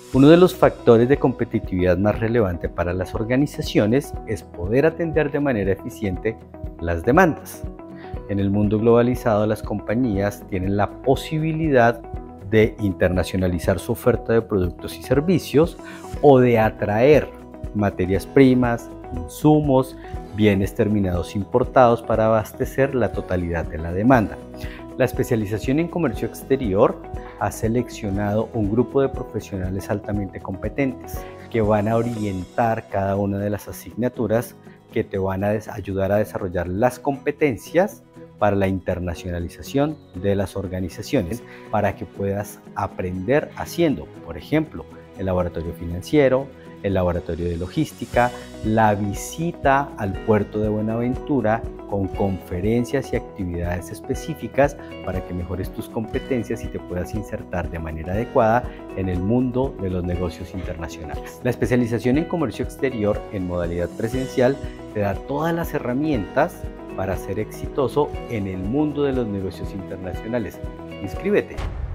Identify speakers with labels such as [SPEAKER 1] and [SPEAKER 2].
[SPEAKER 1] Uno de los factores de competitividad más relevante para las organizaciones es poder atender de manera eficiente las demandas. En el mundo globalizado, las compañías tienen la posibilidad de internacionalizar su oferta de productos y servicios o de atraer materias primas, insumos, bienes terminados importados para abastecer la totalidad de la demanda. La especialización en comercio exterior ha seleccionado un grupo de profesionales altamente competentes que van a orientar cada una de las asignaturas que te van a ayudar a desarrollar las competencias para la internacionalización de las organizaciones, para que puedas aprender haciendo, por ejemplo, el laboratorio financiero, el laboratorio de logística, la visita al puerto de Buenaventura con conferencias y actividades específicas para que mejores tus competencias y te puedas insertar de manera adecuada en el mundo de los negocios internacionales. La especialización en comercio exterior en modalidad presencial te da todas las herramientas para ser exitoso en el mundo de los negocios internacionales. Inscríbete.